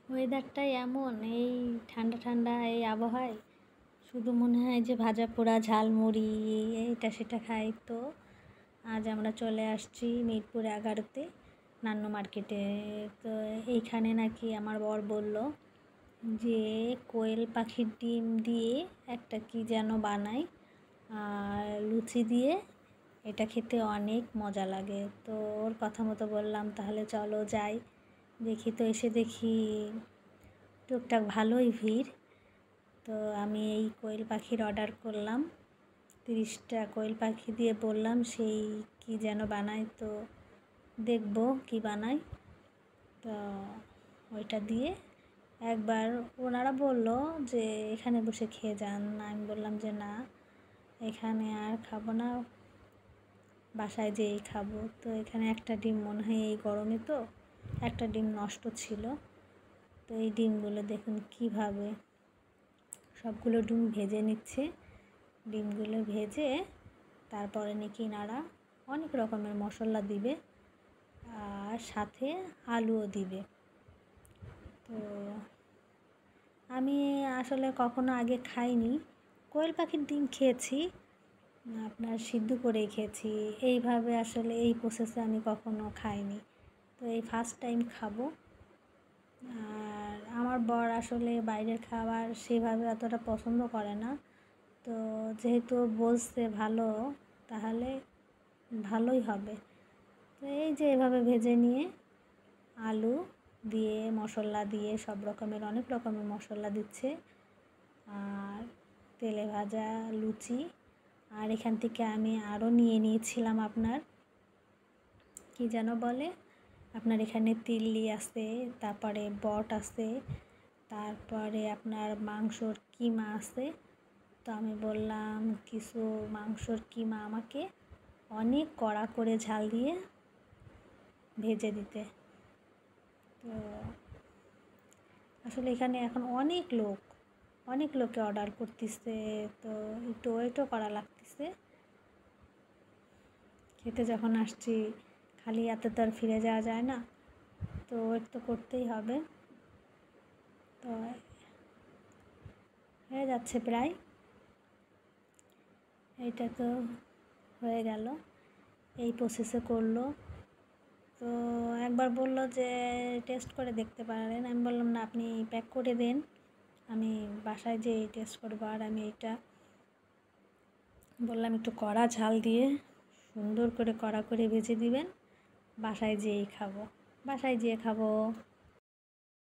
ওয়েদারটাই এমন, এই ঠান্ডা ঠান্ডা এই আবহাওয়ায় শুধু মনে হয় যে ভাজা পোড়া ঝালমুড়ি এইটা সেটা খাই। তো আজ আমরা চলে আসছি মিরপুর 11-তে নান্নু মার্কেটে। তো এইখানে নাকি আমার বর বলল যে কোয়েল পাখির ডিম দিয়ে একটা কী যেন বানায় আর লুচি দিয়ে, এটা খেতে অনেক মজা লাগে। তো ওর কথা মতো বললাম তাহলে চলো যাই দেখি। তো এসে দেখি টুকটাক ভালোই ভিড়। তো আমি এই কোয়েল পাখির অর্ডার করলাম, 30টা কোয়েল পাখি দিয়ে বললাম সেই কি যেন বানায়। তো দেখবো কি বানায়। তো ওইটা দিয়ে একবার ওনারা বলল যে এখানে বসে খেয়ে যান। আমি বললাম যে না, এখানে আর খাবো না, বাসায় যেয়েই খাবো। তো এখানে একটা ডিম মনে হয় এই গরমে তো একটা ডিম নষ্ট ছিল। তো এই ডিমগুলো দেখুন কীভাবে সবগুলো ডিম ভেজে নিচ্ছে। ডিমগুলো ভেজে তারপরে নাকি নাড়া অনেক রকমের মশলা দিবে আর সাথে আলুও দিবে। তো আমি আসলে কখনো আগে খাইনি, কোয়েল পাখির ডিম খেয়েছি, আপনার সিদ্ধ করেই খেয়েছি, এইভাবে আসলে এই প্রসেসে আমি কখনো খাইনি। তো এই ফার্স্ট টাইম খাবো। আর আমার বর আসলে বাইরের খাবার সেভাবে অতটা পছন্দ করে না। তো যেহেতু বলছে ভালো, তাহলে ভালোই হবে। তো এই যে এভাবে ভেজে নিয়ে আলু দিয়ে মশলা দিয়ে সব রকমের অনেক রকমের মশলা দিচ্ছে আর তেলে ভাজা লুচি। আর এখান থেকে আমি আরও নিয়ে নিয়েছিলাম আপনার কি যেন বলে, আপনার এখানে তিল্লি আছে, তারপরে বট আছে, তারপরে আপনার মাংসর কিমা আছে। তো আমি বললাম কিছু মাংসর কিমা আমাকে অনেক কড়া করে ঝাল দিয়ে ভেজে দিতে। তো আসলে এখানে এখন অনেক লোকে অর্ডার করতেছে, তো একটু ওয়েটও করা লাগতেছে। খেতে যখন আসছি খালি এত তো আর ফিরে যাওয়া যায় না, তো ওয়েট তো করতেই হবে। তো হয়ে যাচ্ছে প্রায়, এইটা তো হয়ে গেল, এই প্রসেসে করলো। তো একবার বলল যে টেস্ট করে দেখতে পারেন। আমি বললাম না, আপনি প্যাক করে দেন, আমি বাসায় যেয়ে টেস্ট করবো। আর আমি এটা বললাম একটু কড়া ঝাল দিয়ে সুন্দর করে কড়া করে ভেজে দিবেন, বাসায় যেয়েই খাবো, বাসায় যেয়ে খাবো।